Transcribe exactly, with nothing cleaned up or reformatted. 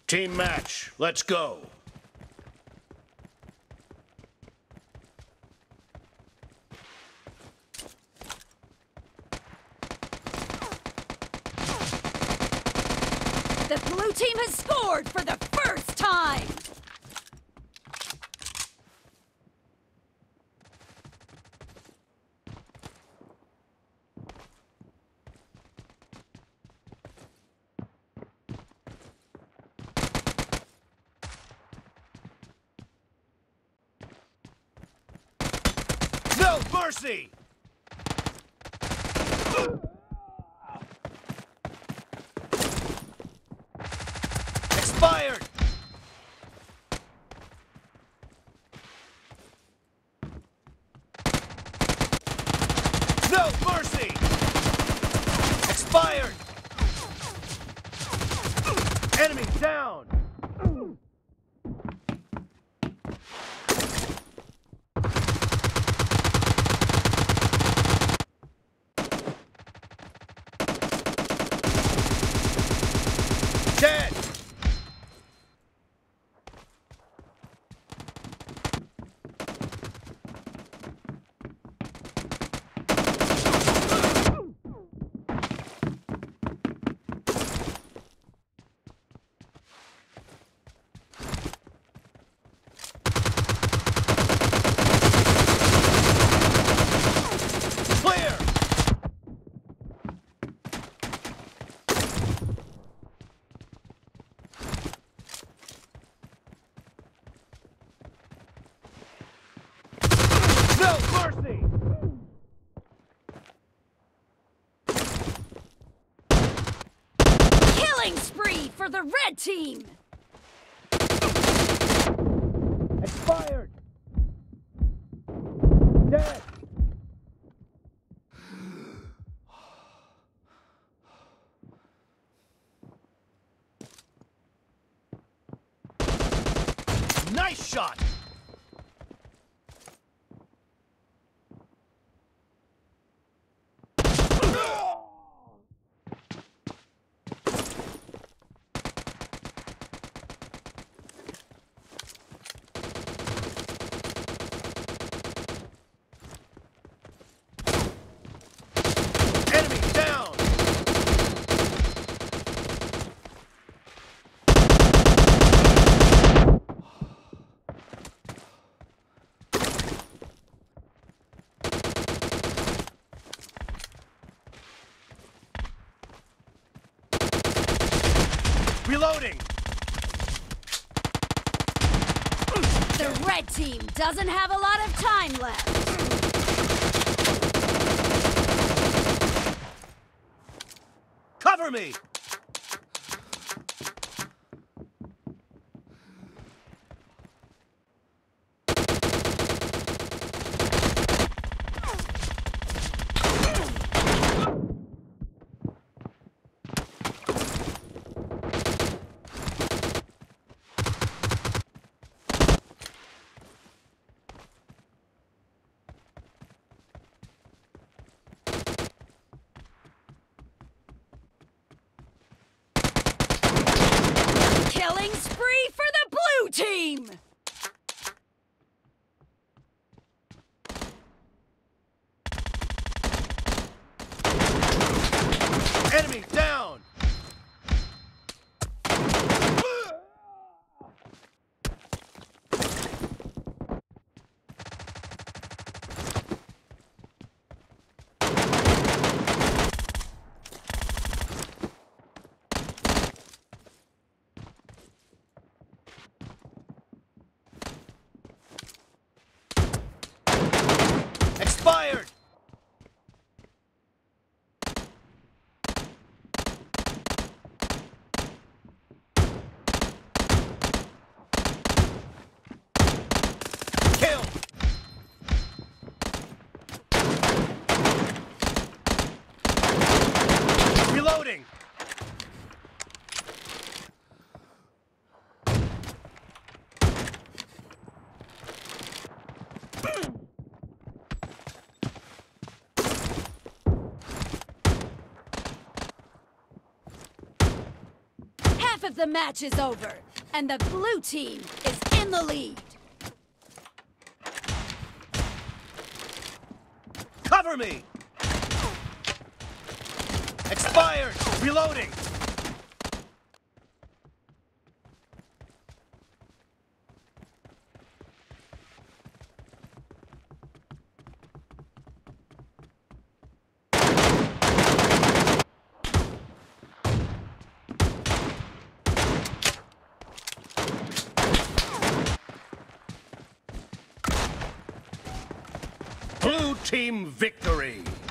Team match, let's go. The blue team has scored for the first time! No mercy! Expired! No mercy! Expired! Enemy down! Dead! Clear! No mercy! Killing spree for the red team! Expired! Dead! Nice shot! Enemy down! Reloading! The red team doesn't have a lot of time left. Cover me! Killing spree for the blue team! Enemy down! Expired! Kill! Reloading! half of the match is over, and the blue team is in the lead. Cover me! Expired! Reloading! Blue team victory!